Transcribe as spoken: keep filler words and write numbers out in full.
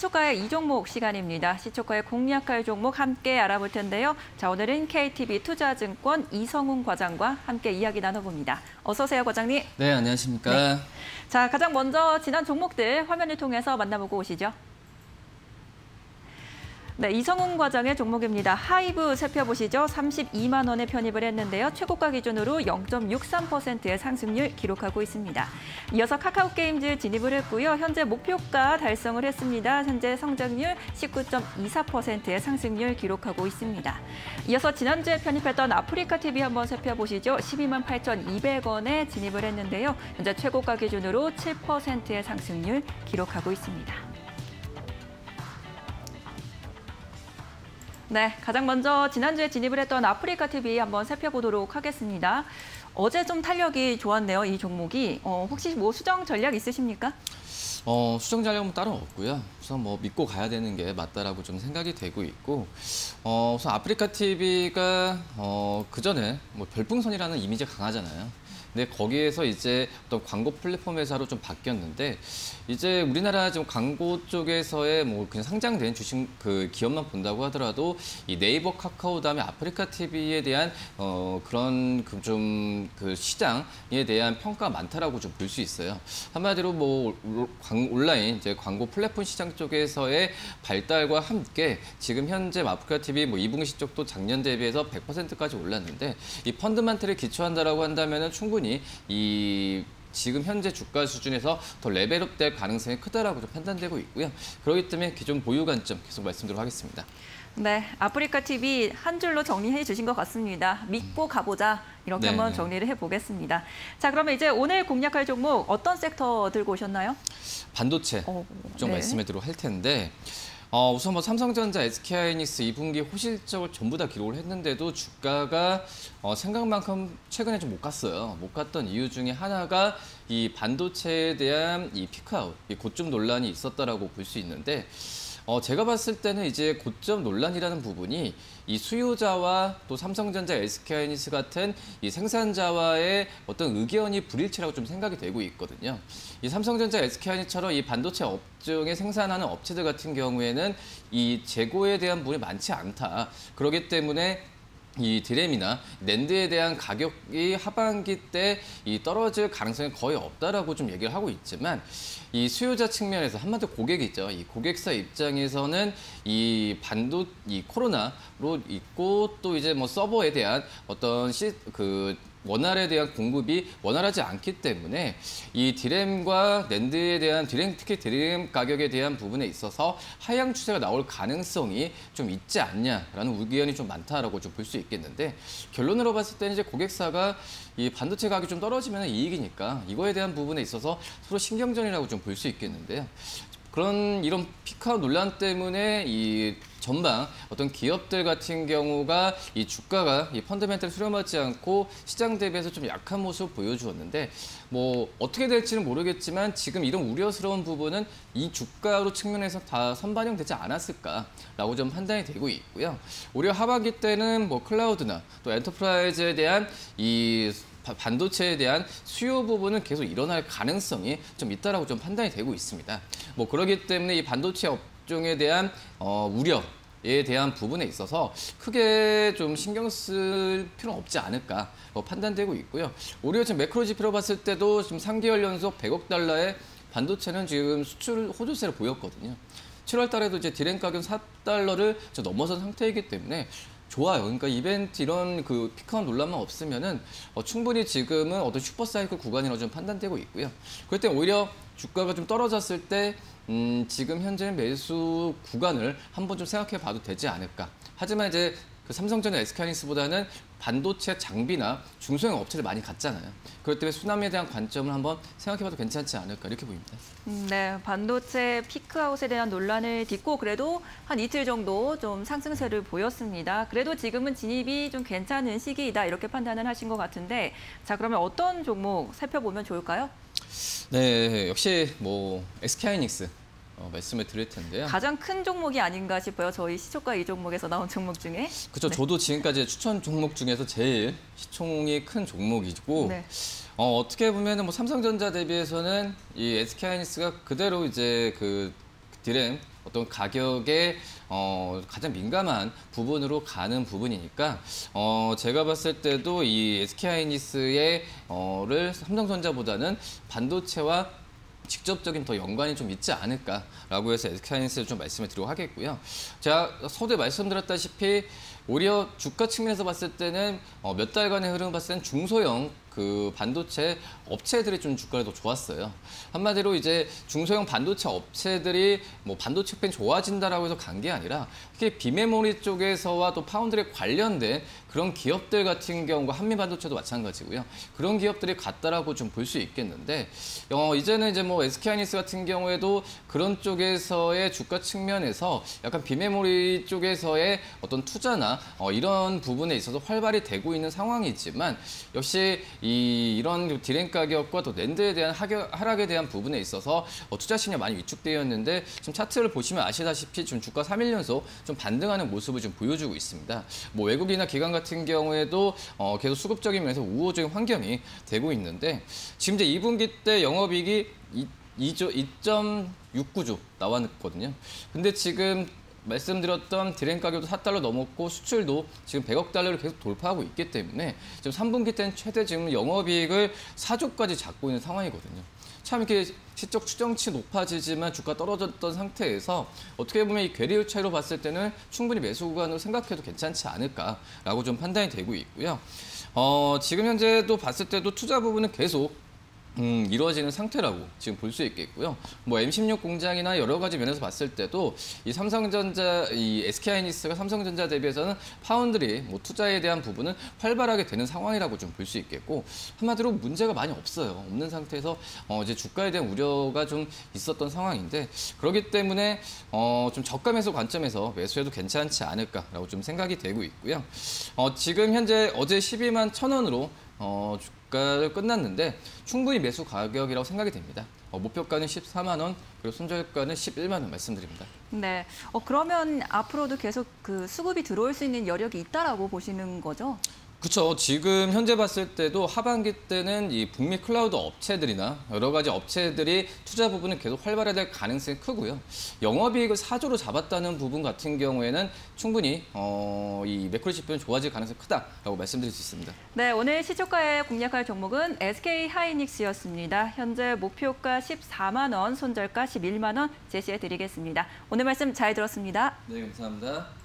시초가의 이 종목 시간입니다. 시초가의 공략할 종목 함께 알아볼 텐데요. 자, 오늘은 케이티비 투자증권 이성훈 과장과 함께 이야기 나눠봅니다. 어서 오세요, 과장님. 네, 안녕하십니까. 네. 자, 가장 먼저 지난 종목들 화면을 통해서 만나보고 오시죠. 네, 이성훈 과장의 종목입니다. 하이브 살펴보시죠. 삼십이만 원에 편입을 했는데요. 최고가 기준으로 영 점 육삼 퍼센트의 상승률 기록하고 있습니다. 이어서 카카오게임즈 진입을 했고요. 현재 목표가 달성을 했습니다. 현재 성장률 십구 점 이사 퍼센트의 상승률 기록하고 있습니다. 이어서 지난주에 편입했던 아프리카티비 한번 살펴보시죠. 십이만 팔천이백 원에 진입을 했는데요. 현재 최고가 기준으로 칠 퍼센트의 상승률 기록하고 있습니다. 네, 가장 먼저 지난주에 진입을 했던 아프리카티비 한번 살펴보도록 하겠습니다. 어제 좀 탄력이 좋았네요, 이 종목이. 어, 혹시 뭐 수정 전략 있으십니까? 어, 수정 전략은 따로 없고요. 우선 뭐 믿고 가야 되는 게 맞다라고 좀 생각이 되고 있고, 어, 우선 아프리카티비가 어, 그 전에 뭐 별풍선이라는 이미지가 강하잖아요. 근데 거기에서 이제 어떤 광고 플랫폼 회사로 좀 바뀌었는데, 이제 우리나라 지금 광고 쪽에서의 뭐 그냥 상장된 주식 그 기업만 본다고 하더라도 이 네이버, 카카오 다음에 아프리카티비에 대한 어 그런 그 좀 그 시장에 대한 평가가 많다라고 좀 볼 수 있어요. 한마디로 뭐 온라인 이제 광고 플랫폼 시장 쪽에서의 발달과 함께 지금 현재 아프리카티비 뭐 이 분기 실적도 작년 대비해서 백 퍼센트까지 올랐는데, 이 펀드멘털에 기초한다라고 한다면은 충분히 이 지금 현재 주가 수준에서 더 레벨업 될 가능성이 크다라고 좀 판단되고 있고요. 그렇기 때문에 기존 보유 관점 계속 말씀드리도록 하겠습니다. 네, 아프리카티비 한 줄로 정리해 주신 것 같습니다. 믿고 가보자. 이렇게 네, 한번 네. 정리를 해보겠습니다. 자, 그러면 이제 오늘 공략할 종목 어떤 섹터 들고 오셨나요? 반도체 어, 좀 네. 말씀드리도록 할 텐데, 어, 우선 뭐 삼성전자, 에스케이하이닉스 이 분기 호실적을 전부 다 기록을 했는데도 주가가 어, 생각만큼 최근에 좀 못 갔어요. 못 갔던 이유 중에 하나가 이 반도체에 대한 이 피크아웃, 이 고점 논란이 있었다라고 볼 수 있는데, 어, 제가 봤을 때는 이제 고점 논란이라는 부분이 이 수요자와 또 삼성전자, 에스케이하이닉스 같은 이 생산자와의 어떤 의견이 불일치라고 좀 생각이 되고 있거든요. 이 삼성전자, 에스케이하이닉스처럼 이 반도체 업종에 생산하는 업체들 같은 경우에는 이 재고에 대한 부분이 많지 않다. 그렇기 때문에 이 드램이나 낸드에 대한 가격이 하반기 때 이 떨어질 가능성이 거의 없다라고 좀 얘기를 하고 있지만, 이 수요자 측면에서 한마디로 고객이죠. 이 고객사 입장에서는 이 반도 이 코로나로 있고 또 이제 뭐 서버에 대한 어떤 시 그 원활에 대한 공급이 원활하지 않기 때문에 이 디램과 낸드에 대한 디램, 특히 디램 가격에 대한 부분에 있어서 하향 추세가 나올 가능성이 좀 있지 않냐라는 의견이 좀 많다라고 좀 볼 수 있겠는데, 결론으로 봤을 때는 이제 고객사가 이 반도체 가격이 좀 떨어지면 이익이니까 이거에 대한 부분에 있어서 서로 신경전이라고 좀 볼 수 있겠는데요. 그런 이런 피크아웃 논란 때문에 이 전방 어떤 기업들 같은 경우가 이 주가가 이 펀더멘털 수렴하지 않고 시장 대비해서 좀 약한 모습을 보여주었는데, 뭐 어떻게 될지는 모르겠지만 지금 이런 우려스러운 부분은 이 주가로 측면에서 다 선반영되지 않았을까라고 좀 판단이 되고 있고요. 오히려 하반기 때는 뭐 클라우드나 또 엔터프라이즈에 대한 이 반도체에 대한 수요 부분은 계속 일어날 가능성이 좀 있다라고 좀 판단이 되고 있습니다. 뭐 그렇기 때문에 이 반도체 업종에 대한 어, 우려에 대한 부분에 있어서 크게 좀 신경 쓸 필요는 없지 않을까 뭐 판단되고 있고요. 오히려 지금 매크로 지표로 봤을 때도 지금 삼 개월 연속 백억 달러의 반도체는 지금 수출 호조세를 보였거든요. 칠월 달에도 이제 디램 가격 사 달러를 넘어선 상태이기 때문에 좋아요. 그러니까 이벤트 이런 그 피크아웃 논란만 없으면은 어, 충분히 지금은 어떤 슈퍼사이클 구간이라고 좀 판단되고 있고요. 그럴 때 오히려 주가가 좀 떨어졌을 때 음, 지금 현재 매수 구간을 한번 좀 생각해 봐도 되지 않을까. 하지만 이제 그 삼성전자, 에스케이하이닉스보다는 반도체 장비나 중소형 업체를 많이 갔잖아요. 그렇기 때문에 수남에 대한 관점을 한번 생각해봐도 괜찮지 않을까 이렇게 보입니다. 음, 네, 반도체 피크아웃에 대한 논란을 딛고 그래도 한 이틀 정도 좀 상승세를 보였습니다. 그래도 지금은 진입이 좀 괜찮은 시기이다 이렇게 판단을 하신 것 같은데, 자, 그러면 어떤 종목 살펴보면 좋을까요? 네, 역시 뭐 에스케이하이닉스 어, 말씀을 드릴 텐데요. 가장 큰 종목이 아닌가 싶어요. 저희 시초가 이 종목에서 나온 종목 중에. 그렇죠. 네. 저도 지금까지 추천 종목 중에서 제일 시총이 큰 종목이고, 네. 어, 어떻게 보면은 뭐 삼성전자 대비해서는 이 에스케이하이닉스가 그대로 이제 그 디램 어떤 어떤 가격에 어, 가장 민감한 부분으로 가는 부분이니까 어, 제가 봤을 때도 이 에스케이하이닉스의 어를 삼성전자보다는 반도체와 직접적인 더 연관이 좀 있지 않을까라고 해서 에스케이하이닉스를 좀 말씀을 드리고 하겠고요. 제가 서두에 말씀드렸다시피 오히려 주가 측면에서 봤을 때는 어, 몇 달간의 흐름을 봤을 때는 중소형 그 반도체 업체들이 좀 주가가 더 좋았어요. 한마디로 이제 중소형 반도체 업체들이 뭐 반도체 팬 좋아진다라고 해서 간 게 아니라 특히 비메모리 쪽에서와 또 파운드리 관련된 그런 기업들 같은 경우가 한미반도체도 마찬가지고요. 그런 기업들이 갔다라고 좀 볼 수 있겠는데 어, 이제는 이제 뭐 에스케이하이닉스 같은 경우에도 그런 쪽에서의 주가 측면에서 약간 비메모리 쪽에서의 어떤 투자나 어, 이런 부분에 있어서 활발히 되고 있는 상황이지만 역시 이, 이런 디램 가격과 또 낸드에 대한 하격, 하락에 대한 부분에 있어서 어, 투자 신념 많이 위축되어 있는데 지금 차트를 보시면 아시다시피 지금 주가 삼 일 연속 좀 반등하는 모습을 좀 보여주고 있습니다. 뭐 외국이나 기관 같은 경우에도 어, 계속 수급적인 면에서 우호적인 환경이 되고 있는데 지금 이제 이 분기 때 영업이익이 이 점 육구 조 나왔거든요. 근데 지금 말씀드렸던 디램 가격도 사 달러 넘었고 수출도 지금 백억 달러를 계속 돌파하고 있기 때문에 지금 삼 분기 때는 최대 지금 영업이익을 사 조까지 잡고 있는 상황이거든요. 참 이렇게 시적 추정치 높아지지만 주가 떨어졌던 상태에서 어떻게 보면 이 괴리율 차이로 봤을 때는 충분히 매수 구간으로 생각해도 괜찮지 않을까라고 좀 판단이 되고 있고요. 어, 지금 현재도 봤을 때도 투자 부분은 계속 음, 이루어지는 상태라고 지금 볼 수 있겠고요. 뭐 엠 십육 공장이나 여러 가지 면에서 봤을 때도 이 삼성전자, 이 에스케이하이닉스가 삼성전자 대비해서는 파운드리 뭐 투자에 대한 부분은 활발하게 되는 상황이라고 좀 볼 수 있겠고 한마디로 문제가 많이 없어요. 없는 상태에서 어, 이제 주가에 대한 우려가 좀 있었던 상황인데 그렇기 때문에 어, 좀 저가 매수 관점에서 매수해도 괜찮지 않을까라고 좀 생각이 되고 있고요. 어, 지금 현재 어제 십이만 천 원으로 어, 주가를 끝났는데 충분히 매수 가격이라고 생각이 됩니다. 어, 목표가는 십사만 원, 그리고 손절가는 십일만 원 말씀드립니다. 네. 어, 그러면 앞으로도 계속 그 수급이 들어올 수 있는 여력이 있다라고 보시는 거죠? 그렇죠. 지금 현재 봤을 때도 하반기 때는 이 북미 클라우드 업체들이나 여러 가지 업체들이 투자 부분은 계속 활발해질 가능성이 크고요. 영업이익을 사 조로 잡았다는 부분 같은 경우에는 충분히 어, 이 매크로 지표는 좋아질 가능성이 크다라고 말씀드릴 수 있습니다. 네, 오늘 시초가에 공략할 종목은 에스케이하이닉스였습니다. 현재 목표가 십사만 원, 손절가 십일만 원 제시해 드리겠습니다. 오늘 말씀 잘 들었습니다. 네, 감사합니다.